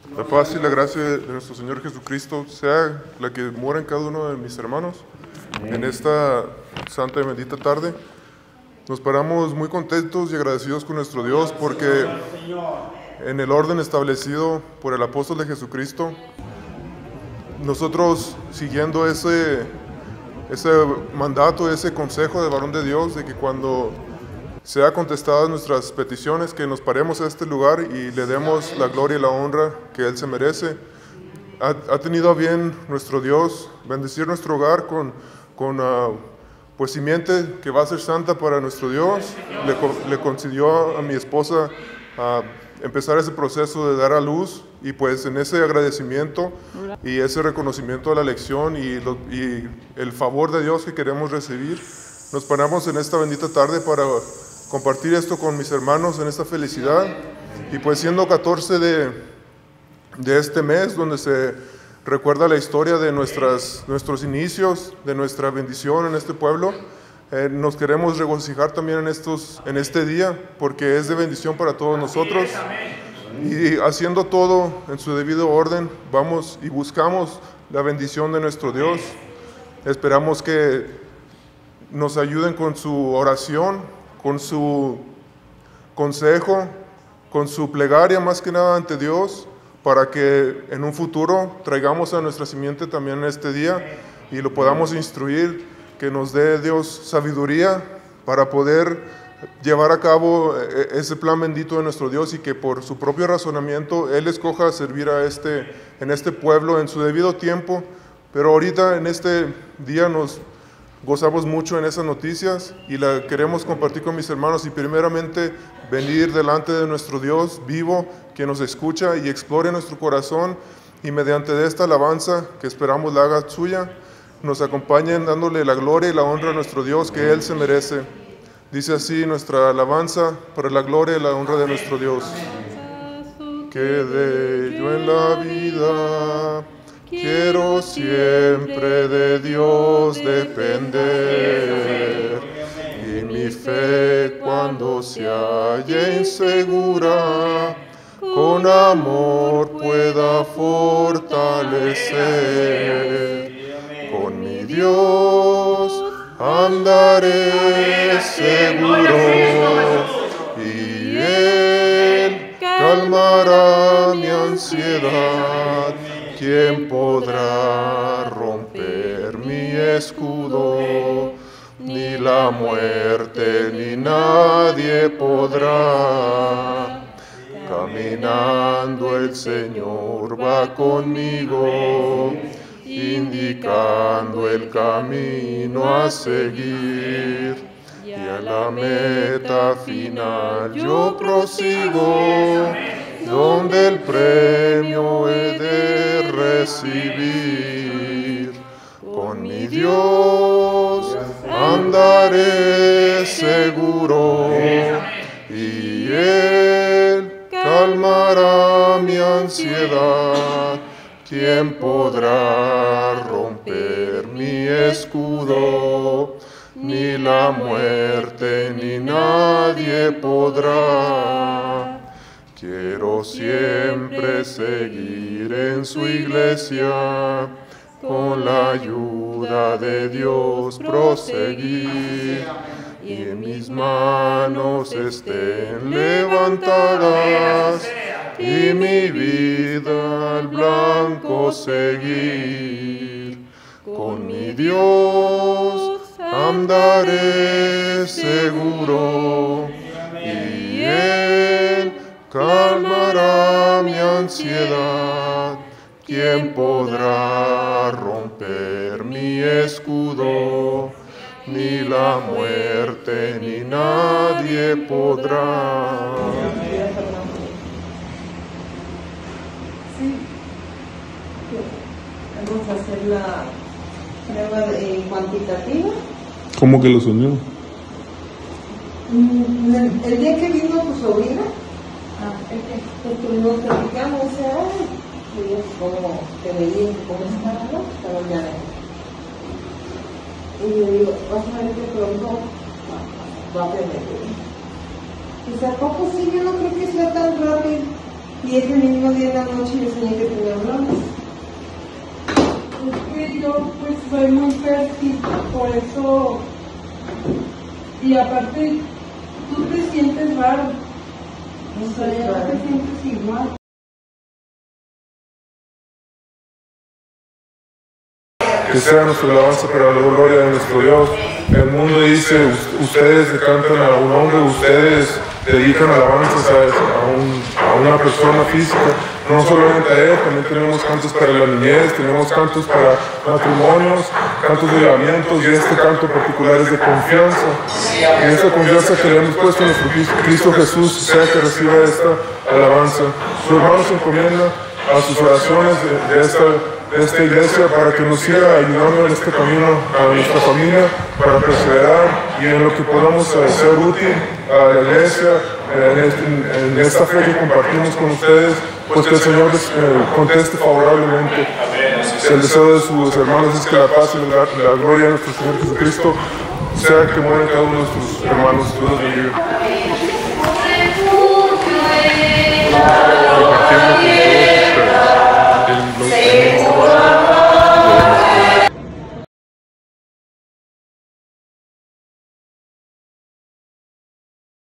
La paz y la gracia de nuestro Señor Jesucristo sea la que mora en cada uno de mis hermanos. En esta santa y bendita tarde nos paramos muy contentos y agradecidos con nuestro Dios porque en el orden establecido por el apóstol de Jesucristo, nosotros siguiendo ese mandato, ese consejo de varón de Dios, de que cuando sea contestadas nuestras peticiones, que nos paremos a este lugar y le demos la gloria y la honra que Él se merece. Ha tenido a bien nuestro Dios bendecir nuestro hogar con pues simiente que va a ser santa para nuestro Dios. Le concedió a mi esposa empezar ese proceso de dar a luz, y pues en ese agradecimiento y ese reconocimiento de la lección y el favor de Dios que queremos recibir, nos paramos en esta bendita tarde para compartir esto con mis hermanos en esta felicidad. Y pues siendo 14 de este mes, donde se recuerda la historia de nuestros inicios, de nuestra bendición en este pueblo, nos queremos regocijar también en este día, porque es de bendición para todos nosotros. Y haciendo todo en su debido orden, vamos y buscamos la bendición de nuestro Dios. Esperamos que nos ayuden con su oración, con su consejo, con su plegaria más que nada ante Dios, para que en un futuro traigamos a nuestra simiente también en este día y lo podamos instruir, que nos dé Dios sabiduría para poder llevar a cabo ese plan bendito de nuestro Dios, y que por su propio razonamiento Él escoja servir en este pueblo en su debido tiempo. Pero ahorita en este día nos gozamos mucho en esas noticias y la queremos compartir con mis hermanos, y primeramente venir delante de nuestro Dios vivo, que nos escucha y explore nuestro corazón, y mediante esta alabanza que esperamos la haga suya, nos acompañen dándole la gloria y la honra a nuestro Dios que Él se merece. Dice así nuestra alabanza para la gloria y la honra de nuestro Dios. Que de yo en la vida quiero siempre de Dios depender, y mi fe cuando se halle insegura, con amor pueda fortalecer. Con mi Dios andaré seguro, y Él calmará mi ansiedad. ¿Quién podrá romper mi escudo? Ni la muerte ni nadie podrá. Caminando el Señor va conmigo, indicando el camino a seguir. Y a la meta final yo prosigo, donde el premio he de recibir. Con mi Dios andaré seguro, y Él calmará mi ansiedad. ¿Quién podrá romper mi escudo? Ni la muerte ni nadie podrá. Quiero siempre seguir en su iglesia, con la ayuda de Dios proseguir, y en mis manos estén levantadas, y mi vida al blanco seguir. Con mi Dios andaré seguro, y Él calmará mi ansiedad. ¿Quién podrá romper mi escudo? Ni la muerte ni nadie podrá. Sí. Vamos a hacer la prueba cuantitativa. ¿Cómo que los unió? El día que vino tu sobrina, estuvimos platicando, o sea, como te veía, cómo estaba, ¿no? Estaba ya. Y yo digo, vas a ver que pronto va a aprender. Dice, ¿a poco sí? Yo no creo que sea tan rápido. Y ese mismo día en la noche yo soñé que tenía bromas. Es que yo pues soy muy fértil, por eso, y aparte tú te sientes raro, o sea, ya no te sientes igual. Que sea nuestra alabanza para la gloria de nuestro Dios. El mundo dice, ustedes le cantan a un hombre, ustedes dedican alabanzas a una persona física. No solamente a él, también tenemos cantos para la niñez, tenemos cantos para matrimonios, cantos de lavamientos, y este canto particular es de confianza. Y esta confianza que le hemos puesto a nuestro Cristo Jesús sea que reciba esta alabanza. Su hermano se encomienda a sus oraciones de esta iglesia para que nos siga ayudando en este camino a nuestra familia, para perseverar y en lo que podamos ser útil a la iglesia, en esta fe que compartimos con ustedes, pues que el Señor les conteste favorablemente. El deseo de sus hermanos es que la paz y la gloria de nuestro Señor Jesucristo sea que muera cada uno de nuestros hermanos. Dios los bendiga.